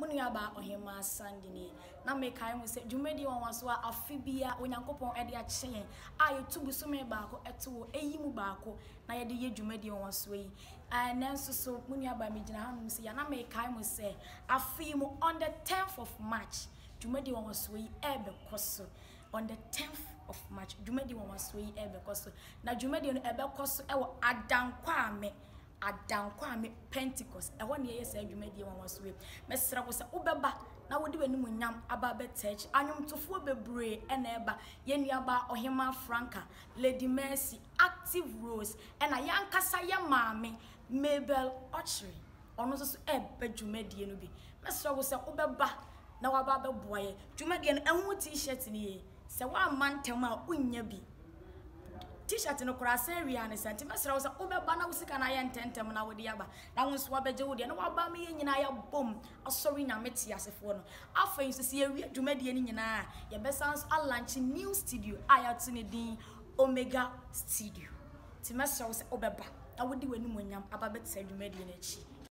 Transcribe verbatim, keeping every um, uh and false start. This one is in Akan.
Munuaba Ohemaa Sandini. Na me kai mu se dwumedi won waso a afibia onyankopon e de a kyen a yetubu so me baako eto eyi mu baako na ye de ye dwumedi won waso yi a nanso so munuaba me gina hanum se ya na me kai mu se afimu on the tenth of March dwumedi won waso yi e be koso on the tenth of March dwumedi won waso yi e be koso na dwumedi no e be koso e wo adankwa ame adankwa ame Pentecost e won ye yesa dwumedi won waso yi mesra wo se ubeba na wodi wanimu nyam aba betech anyum tofo bebre ena eba yenuaba Ohemaa Franca Lady Mercy Active Rose ena yankasa ya maame Mabel Ochre ono so e bedwumedie no bi mesra wo se ubeba na waba beboye dwumedie no ehun t-shirt ni se wa mantem a unya bi t-shirt no kura seria ne senti mesra wo se ubeba na wusika na ye ntentem na wodi aba na wonso wabeje wodi na waba me nyina ya bom asori na meti asefo no afa yin so se ye dwumedie ni nyina ye besans a launch new studio ayatu ne din Omega Studio ti mesra wo se ubeba na wodi wanimu nyam aba betsa dwumedie na chi